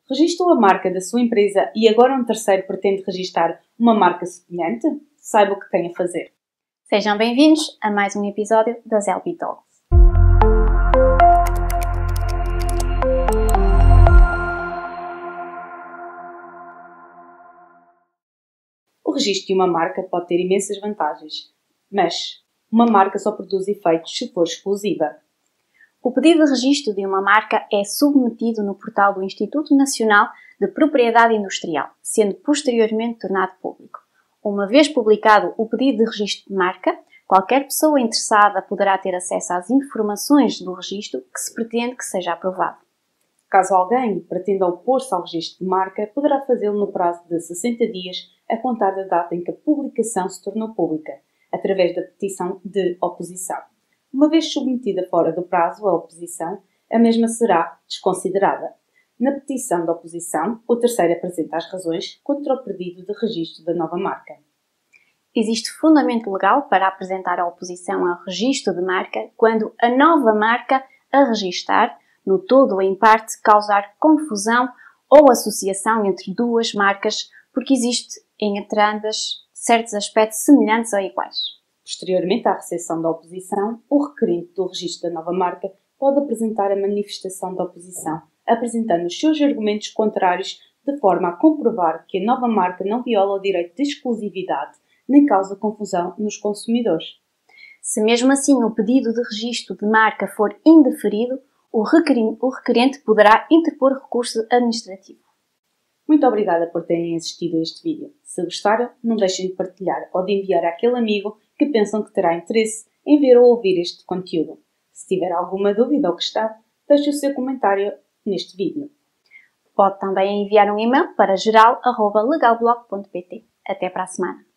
Registou a marca da sua empresa e agora um terceiro pretende registar uma marca semelhante? Saiba o que tem a fazer. Sejam bem-vindos a mais um episódio das LB Talks. O registro de uma marca pode ter imensas vantagens, mas uma marca só produz efeitos se for exclusiva. O pedido de registro de uma marca é submetido no portal do Instituto Nacional de Propriedade Industrial, sendo posteriormente tornado público. Uma vez publicado o pedido de registro de marca, qualquer pessoa interessada poderá ter acesso às informações do registro que se pretende que seja aprovado. Caso alguém pretenda opor-se ao registro de marca, poderá fazê-lo no prazo de 60 dias a contar da data em que a publicação se tornou pública, através da petição de oposição. Uma vez submetida fora do prazo a oposição, a mesma será desconsiderada. Na petição de oposição, o terceiro apresenta as razões contra o pedido de registro da nova marca. Existe fundamento legal para apresentar a oposição ao registro de marca quando a nova marca a registar, no todo ou em parte, causar confusão ou associação entre duas marcas porque existe entre ambas certos aspectos semelhantes ou iguais. Posteriormente à recepção da oposição, o requerente do registro da nova marca pode apresentar a manifestação de oposição, apresentando os seus argumentos contrários de forma a comprovar que a nova marca não viola o direito de exclusividade nem causa confusão nos consumidores. Se mesmo assim o pedido de registro de marca for indeferido, o requerente poderá interpor recurso administrativo. Muito obrigada por terem assistido a este vídeo. Se gostaram, não deixem de partilhar ou de enviar àquele amigo que pensam que terá interesse em ver ou ouvir este conteúdo. Se tiver alguma dúvida ou questão, deixe o seu comentário neste vídeo. Pode também enviar um e-mail para geral@legalblog.pt. Até para a semana.